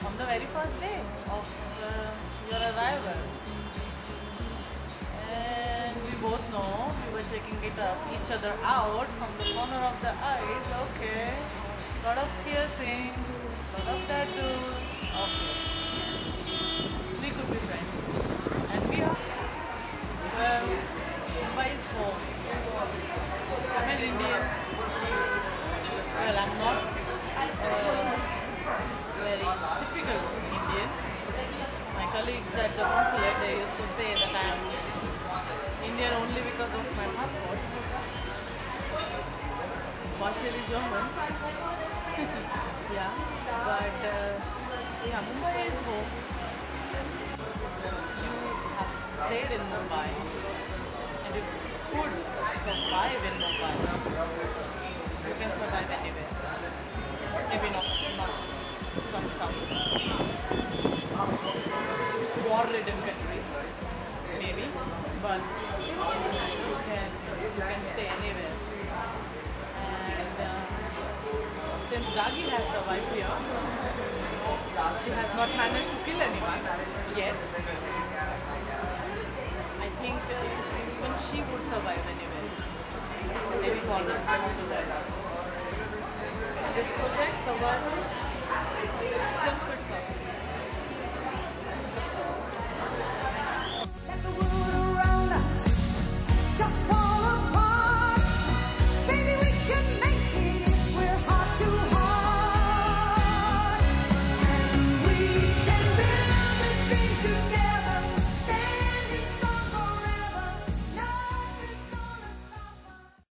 on the very first day of your arrival. And we both know we were checking each other out from the corner of the eyes. Okay, lot of piercings, lot of tattoos. Okay, we could be friends, and we are. Well, Mumbai is home. I'm an Indian. Well, I'm not very typical Indian. My colleagues at the consulate, they used to say that I am Indian only because of my passport. Partially German. Yeah, but yeah, Mumbai is home. You have stayed in Mumbai, and if you could survive in Mumbai, you can survive anywhere. Maybe not some war-ridden countries, maybe, but you can stay anywhere. And since Dagi has survived here, she has not managed to kill anyone yet. I think even she would survive anywhere. Maybe for the world. This project, Survival,